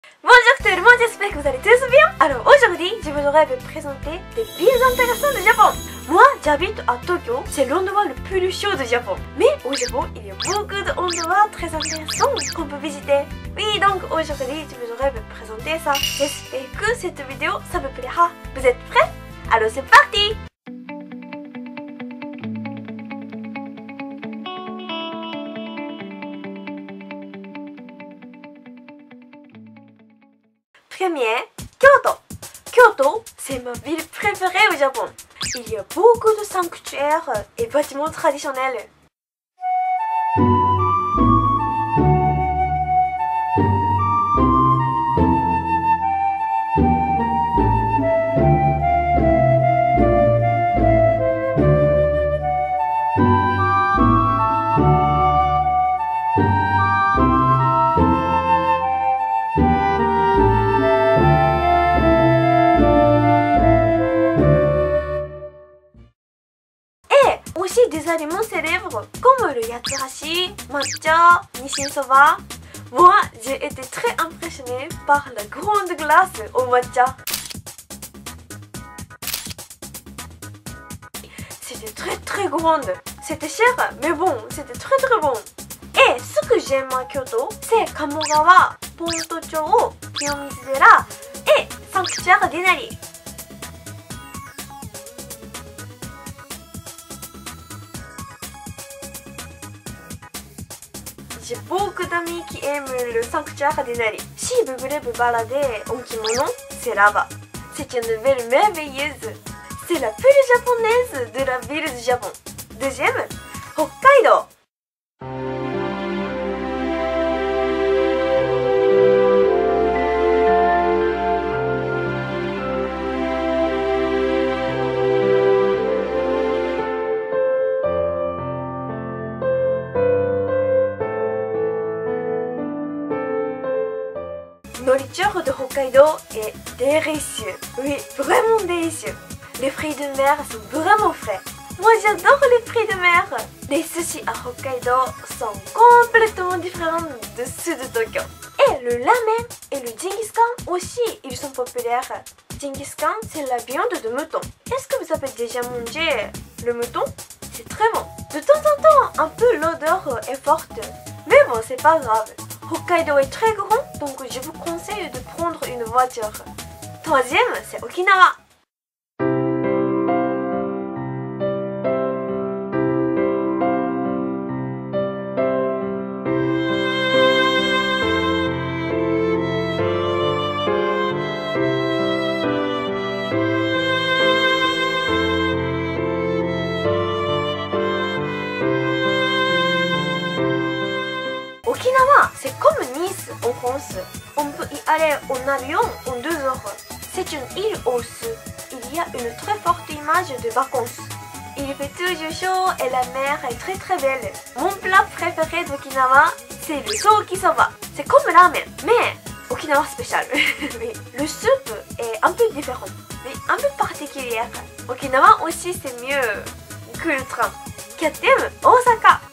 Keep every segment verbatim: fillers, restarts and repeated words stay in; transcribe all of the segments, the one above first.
Bonjour tout le monde, j'espère que vous allez tous bien. Alors aujourd'hui, je voudrais vous présenter des villes intéressantes du Japon. Moi, j'habite à Tokyo, c'est l'endroit le plus chaud du Japon. Mais au Japon, il y a beaucoup d'endroits très intéressants qu'on peut visiter. Oui, donc aujourd'hui, je voudrais vous présenter ça. J'espère que cette vidéo, ça vous plaira. Vous êtes prêts? Alors c'est parti! Premier, Kyoto. Kyoto, c'est ma ville préférée au Japon. Il y a beaucoup de sanctuaires et bâtiments traditionnels. Aussi des aliments célèbres comme le yatsurashi, matcha, nishin soba. Moi, j'ai été très impressionnée par la grande glace au matcha. C'était très très grande. C'était cher, mais bon, c'était très très bon. Et ce que j'aime à Kyoto, c'est Kamogawa, Pontocho, Kiyomizu-dera et Sanctuaire d'Inari. J'ai beaucoup d'amis qui aiment le sanctuaire d'Inari. Si vous voulez vous balader en kimono, c'est là-bas. C'est une ville merveilleuse. C'est la plus japonaise de la ville du Japon. Deuxième, Hokkaido. La nourriture de Hokkaido est délicieux. Oui, vraiment délicieux. Les fruits de mer sont vraiment frais. Moi j'adore les fruits de mer. Les sushis à Hokkaido sont complètement différents de ceux de Tokyo. Et le ramen et le Jingisukan aussi, ils sont populaires. Jingisukan, c'est la viande de mouton. Est-ce que vous avez déjà mangé le mouton? C'est très bon. De temps en temps, un peu l'odeur est forte. Mais bon, c'est pas grave. Hokkaido est très grand, donc je vous conseille de prendre une voiture. Troisième, c'est Okinawa. Okinawa, c'est comme Nice en France. On peut y aller en avion en deux heures. C'est une île au sud. Il y a une très forte image de vacances. Il fait toujours chaud et la mer est très très belle. Mon plat préféré d'Okinawa, c'est le sokisoba. C'est comme ramen, mais Okinawa spécial. Oui. Le soupe est un peu différent, mais un peu particulier. Okinawa aussi c'est mieux que le train. Quatrième, Osaka.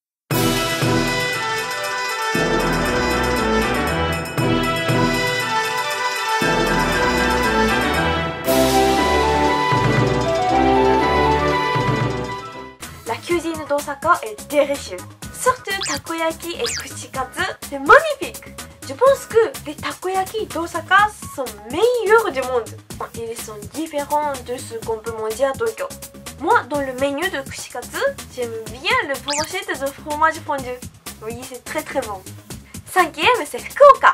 La cuisine d'Osaka est délicieuse. Surtout takoyaki et kushikatsu, c'est magnifique. Je pense que les takoyaki d'Osaka sont meilleurs du monde. Ils sont différents de ce qu'on peut manger à Tokyo. Moi, dans le menu de kushikatsu, j'aime bien le brochette de fromage fondu. Oui, c'est très très bon. Cinquième, c'est Fukuoka.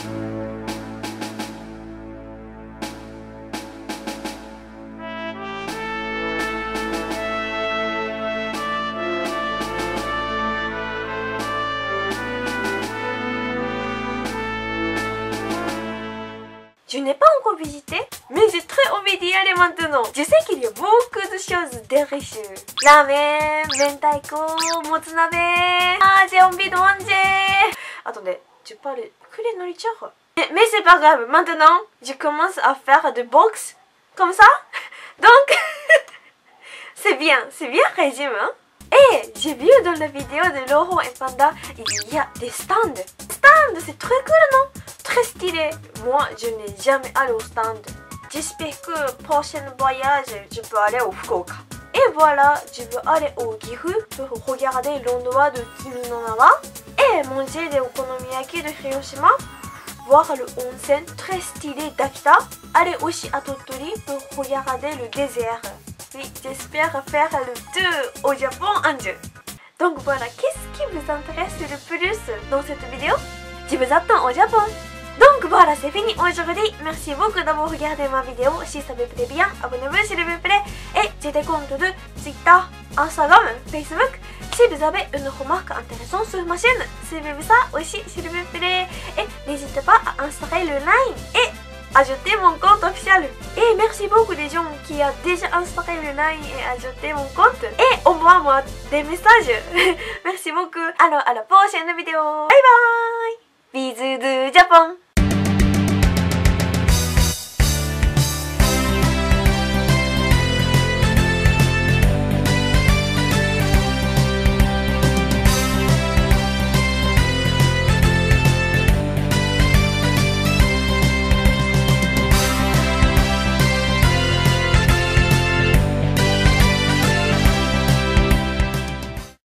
Je n'ai pas encore visité, mais j'ai très envie d'y aller maintenant. Je sais qu'il y a beaucoup de choses délicieuses. Ramen, mentaiko, motsunabe. Ah, j'ai envie de manger. Attendez, tu parles que les nourritures? Mais, mais c'est pas grave, maintenant, je commence à faire des box comme ça. Donc, c'est bien, c'est bien résumé, hein. Et j'ai vu dans la vidéo de Laurent et Panda, il y a des stands. Stands, c'est très cool, non? très stylé. Moi, je n'ai jamais allé au stand. J'espère que prochain voyage, je peux aller au Fukuoka. Et voilà, je veux aller au Gifu pour regarder l'endroit de Kimi no Na wa et manger des okonomiyaki de Hiroshima, voir le onsen très stylé d'Akita, aller aussi à Tottori pour regarder le désert. Oui, j'espère faire le tour au Japon un jour. Donc voilà, qu'est-ce qui vous intéresse le plus dans cette vidéo? Je vous attends au Japon. Donc voilà, c'est fini aujourd'hui. Merci beaucoup d'avoir regardé ma vidéo. Si ça vous plaît bien, abonnez-vous s'il vous plaît. Et j'ai des comptes de Twitter, Instagram, Facebook. Si vous avez une remarque intéressante sur ma chaîne, suivez ça aussi s'il vous plaît. Et n'hésitez pas à installer le Line et ajouter mon compte officiel. Et merci beaucoup des gens qui ont déjà installé le Line et ajouté mon compte. Et envoie-moi des messages. Merci beaucoup. Alors à la prochaine vidéo. Bye bye. Bisous du Japon.